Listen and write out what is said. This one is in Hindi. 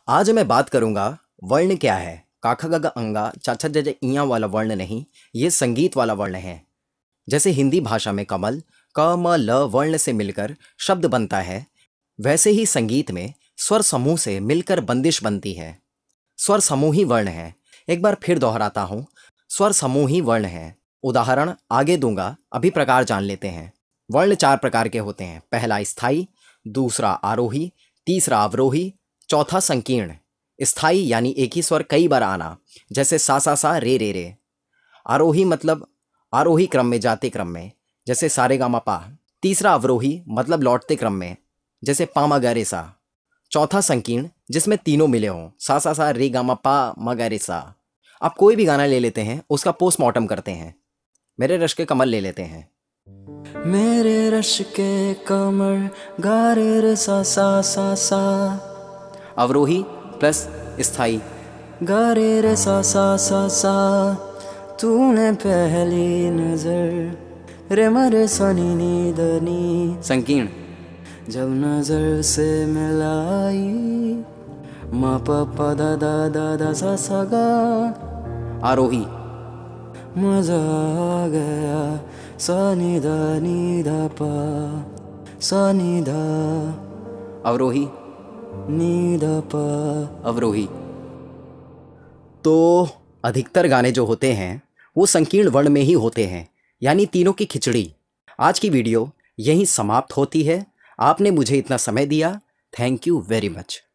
आज मैं बात करूंगा वर्ण क्या है। काखा गगा अंगा चाचा जज इया वाला वर्ण नहीं, ये संगीत वाला वर्ण है। जैसे हिंदी भाषा में कमल क म ल वर्ण से मिलकर शब्द बनता है, वैसे ही संगीत में स्वर समूह से मिलकर बंदिश बनती है। स्वर समूह ही वर्ण है। एक बार फिर दोहराता हूँ, स्वर समूह ही वर्ण है। उदाहरण आगे दूंगा, अभी प्रकार जान लेते हैं। वर्ण 4 प्रकार के होते हैं। पहला स्थाई, दूसरा आरोही, तीसरा अवरोही, चौथा संकीर्ण। स्थाई यानी एक ही स्वर कई बार आना, जैसे सा रे रे। आरोही मतलब आरोही क्रम में, जाते क्रम में, जैसे सारे गामा पा। तीसरा अवरोही मतलब लौटते क्रम में, जैसे पा मा गा रे सा। चौथा संकीर्ण जिसमें तीनों मिले हों, सा रे गामा पा मा गा रे सा। आप कोई भी गाना ले लेते हैं, उसका पोस्टमार्टम करते हैं। मेरे रश के कमल ले लेते हैं। मेरे रश के कमर गा रे रे सा सा सा सा। अवरोही प्लस स्थाई, गा रे रे सा सा सा सा। तूने पहली नजर रे मरे सनी नी दनी। संकीर्ण, जब नजर से मिलाई मा पा पा दा दा दा दा सा सा गा। आरोही, मजा आ गया सा नी दा पा सा नी दा अवरोही, नी दा पा। अवरोही। तो अधिकतर गाने जो होते हैं वो संकीर्ण वर्ण में ही होते हैं, यानी तीनों की खिचड़ी। आज की वीडियो यहीं समाप्त होती है। आपने मुझे इतना समय दिया, थैंक यू वेरी मच।